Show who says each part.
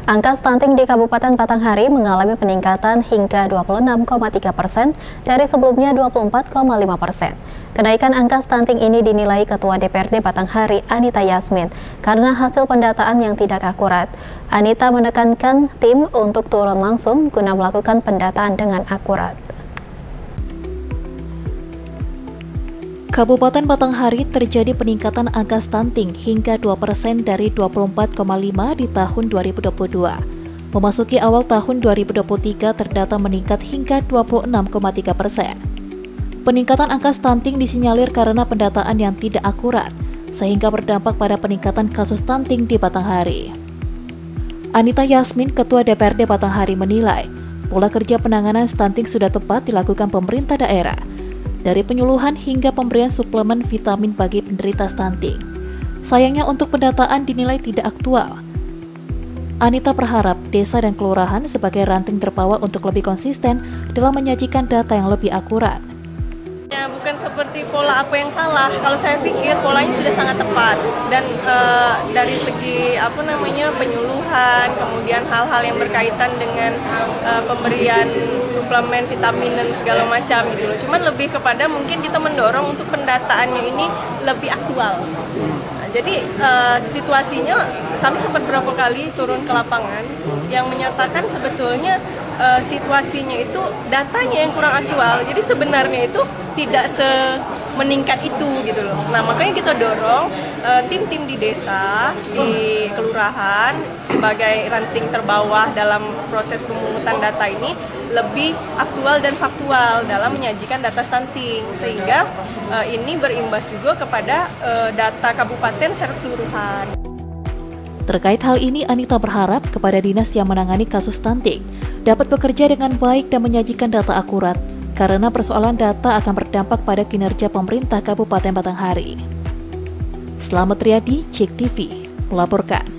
Speaker 1: Angka stunting di Kabupaten Batanghari mengalami peningkatan hingga 26,3% dari sebelumnya 24,5%. Kenaikan angka stunting ini dinilai Ketua DPRD Batanghari, Anita Yasmin, karena hasil pendataan yang tidak akurat. Anita menekankan tim untuk turun langsung guna melakukan pendataan dengan akurat.
Speaker 2: Kabupaten Batanghari terjadi peningkatan angka stunting hingga 2% dari 24,5 di tahun 2022. Memasuki awal tahun 2023 terdata meningkat hingga 26,3%. Peningkatan angka stunting disinyalir karena pendataan yang tidak akurat, sehingga berdampak pada peningkatan kasus stunting di Batanghari. Anita Yasmin, Ketua DPRD Batanghari menilai, pola kerja penanganan stunting sudah tepat dilakukan pemerintah daerah, dari penyuluhan hingga pemberian suplemen vitamin bagi penderita stunting. Sayangnya untuk pendataan dinilai tidak aktual. Anita berharap desa dan kelurahan sebagai ranting terbawah untuk lebih konsisten dalam menyajikan data yang lebih akurat.
Speaker 3: Ya, bukan seperti pola apa yang salah. Kalau saya pikir polanya sudah sangat tepat dan dari segi penyuluhan, kemudian hal-hal yang berkaitan dengan pemberian suplemen vitamin dan segala macam gitu loh. Cuman lebih kepada mungkin kita mendorong untuk pendataannya ini lebih aktual. Nah, jadi situasinya kami sempat berapa kali turun ke lapangan yang menyatakan sebetulnya situasinya itu datanya yang kurang aktual. Jadi sebenarnya itu tidak meningkat itu gitu loh. Nah, makanya kita dorong tim-tim di desa, di kelurahan sebagai ranting terbawah dalam proses pemungutan data ini lebih aktual dan faktual dalam menyajikan data stunting, sehingga ini berimbas juga kepada data kabupaten secara keseluruhan.
Speaker 2: Terkait hal ini, Anita berharap kepada dinas yang menangani kasus stunting dapat bekerja dengan baik dan menyajikan data akurat, karena persoalan data akan berdampak pada kinerja pemerintah Kabupaten Batanghari. Selamat Riyadi, Cek TV, melaporkan.